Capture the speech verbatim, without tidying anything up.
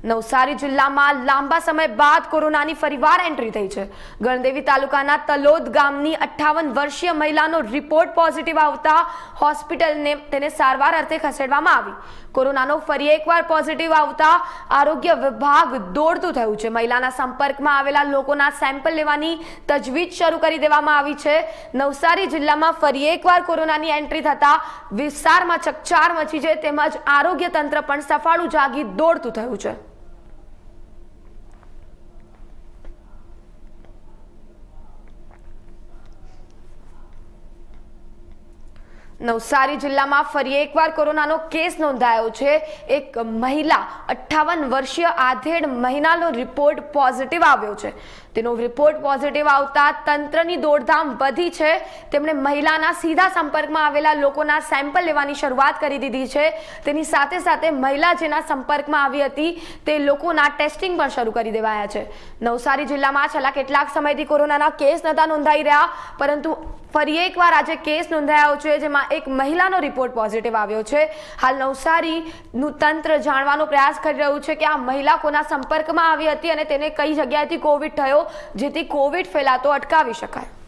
નવસારી જિલ્લામાં લાંબા સમય બાદ કોરોનાની ફરીવાર એન્ટ્રી થઈ છે। ગણદેવી તાલુકાના તલોદ ગામની અઠ્ઠાવન વર્ષીય મહિલાનો રિપોર્ટ પોઝિટિવ આવતા હોસ્પિટલને તેને સારવાર અર્થે ખસેડવામાં આવી। કોરોનાનો ફરી એકવાર પોઝિટિવ આવતા આરોગ્ય વિભાગ દોડતું થયું છે। મહિલાના સંપર્કમાં આવેલા લોકોના સેમ્પલ લેવાની તજવીજ શરૂ કરી દેવામાં આવી છે। નવસારી જિલ્લામાં ફરી એકવાર કોરોનાની એન્ટ્રી થતા વિસ્તારમાં ચકચાર મચી છે, તેમજ આરોગ્ય તંત્ર પણ સફાળું જાગી દોડતું થયું છે। નવસારી જિલ્લામાં ફરી એકવાર કોરોનાનો કેસ નોંધાયો છે। એક મહિલા અઠ્ઠાવન વર્ષીય આધેડ મહિનાનો રિપોર્ટ પોઝિટિવ આવ્યો છે। તેનો રિપોર્ટ પોઝિટિવ આવતા તંત્રની દોડધામ વધી છે। તેમણે મહિલાના સીધા સંપર્કમાં આવેલા લોકોના સેમ્પલ લેવાની શરૂઆત કરી દીધી છે। તેની સાથે સાથે મહિલા જેના સંપર્કમાં આવી હતી તે લોકોના ટેસ્ટિંગ પણ શરૂ કરી દેવાયા છે। નવસારી જિલ્લામાં છેલ્લા કેટલાક સમયથી કોરોનાના કેસ નહોતા નોંધાઈ રહ્યા, પરંતુ ફરી એકવાર આજે કેસ નોંધાયો છે, જેમાં એક મહિલાનો રિપોર્ટ પોઝિટિવ આવ્યો છે। હાલ નવસારીનું તંત્ર જાણવાનો પ્રયાસ કરી રહ્યું છે કે આ મહિલા કોના સંપર્કમાં આવી હતી અને તેને કઈ જગ્યાએથી કોવિડ થયો, જેથી કોવિડ ફેલાતો અટકાવી શકાય।